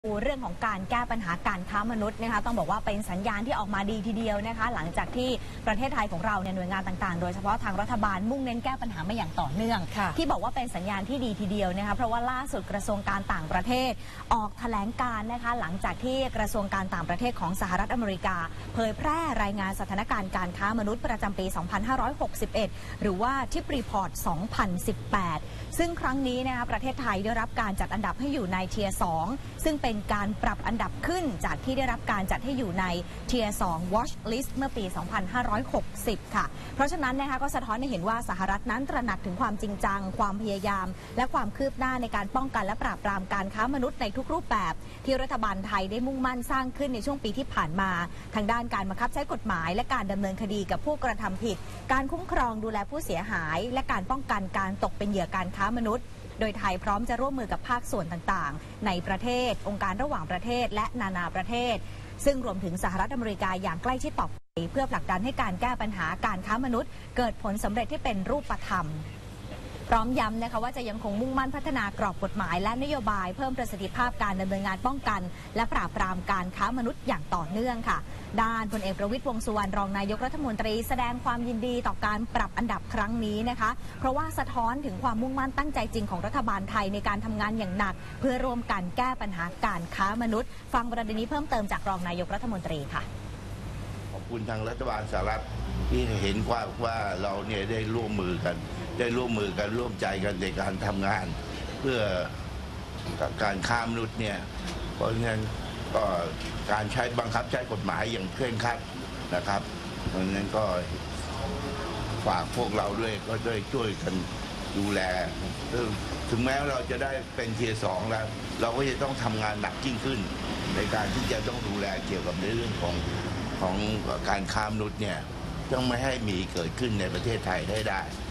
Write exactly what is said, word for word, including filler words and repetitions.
เรื่องของการแก้ปัญหาการค้ามนุษย์นะคะต้องบอกว่าเป็นสัญญาณที่ออกมาดีทีเดียวนะคะหลังจากที่ประเทศไทยของเราเนี่ยหน่วยงานต่างๆโดยเฉพาะทางรัฐบาลมุ่งเน้นแก้ปัญหามาอย่างต่อเนื่องที่บอกว่าเป็นสัญญาณที่ดีทีเดียวนะคะเพราะว่าล่าสุดกระทรวงการต่างประเทศออกแถลงการนะคะหลังจากที่กระทรวงการต่างประเทศของสหรัฐอเมริกาเผยแพร่รายงานสถานการณ์การค้ามนุษย์ประจำปี สองพันห้าร้อยหกสิบเอ็ด หรือว่าทิปรีพอร์ต สองพันสิบแปด ซึ่งครั้งนี้นะคะประเทศไทยได้รับการจัดอันดับให้อยู่ในเทียร์สองซึ่งเป็นการปรับอันดับขึ้นจากที่ได้รับการจัดให้อยู่ในเทียร์สอง Watch List เมื่อปี สองพันห้าร้อยหกสิบ ค่ะเพราะฉะนั้นนะคะก็สะท้อนให้เห็นว่าสหรัฐนั้นตระหนักถึงความจริงจังความพยายามและความคืบหน้าในการป้องกันและปราบปรามการค้ามนุษย์ในทุกรูปแบบที่รัฐบาลไทยได้มุ่งมั่นสร้างขึ้นในช่วงปีที่ผ่านมาทางด้านการบังคับใช้กฎหมายและการดำเนินคดีกับผู้กระทำผิดการคุ้มครองดูแลผู้เสียหายและการป้องกันการตกเป็นเหยื่อการค้ามนุษย์โดยไทยพร้อมจะร่วมมือกับภาคส่วนต่างๆในประเทศองค์การระหว่างประเทศและนานาประเทศซึ่งรวมถึงสหรัฐอเมริกาอย่างใกล้ชิดต่อไปเพื่อผลักดันให้การแก้ปัญหาการค้ามนุษย์เกิดผลสำเร็จที่เป็นรูปธรรมพร้อมย้ำนะคะว่าจะยังคงมุ่งมั่นพัฒนากรอบกฎหมายและนโยบายเพิ่มประสิทธิภาพการดำเนินงานป้องกันและปราบปรามการค้ามนุษย์อย่างต่อเนื่องค่ะด้านพลเอกประวิตรวงษ์สุวรรณรองนายกรัฐมนตรีแสดงความยินดีต่อการปรับอันดับครั้งนี้นะคะเพราะว่าสะท้อนถึงความมุ่งมั่นตั้งใจจริงของรัฐบาลไทยในการทำงานอย่างหนักเพื่อร่วมกันแก้ปัญหาการค้ามนุษย์ฟังประเด็นนี้เพิ่มเติมจากรองนายกรัฐมนตรีค่ะขอบคุณทางรัฐบาลสหรัฐที่เห็นว่าว่าเราเนี่ยได้ร่วมมือกันได้ร่วมมือกันร่วมใจกันในการทำงานเพื่อการค้ามนุษย์เนี่ยเพราะฉะนั้นก็การใช้บังคับใช้กฎหมายอย่างเคร่งครัดนะครับเพราะฉะนั้นก็ฝากพวกเราด้วยก็ด้วยช่วยกันดูแลถึงแม้เราจะได้เป็นเทียร์สองแล้วเราก็จะต้องทำงานหนักยิ่งขึ้นในการที่จะต้องดูแลเกี่ยวกับในเรื่องของของการค้ามนุษย์เนี่ยต้องไม่ให้มีเกิดขึ้นในประเทศไทยได้ได้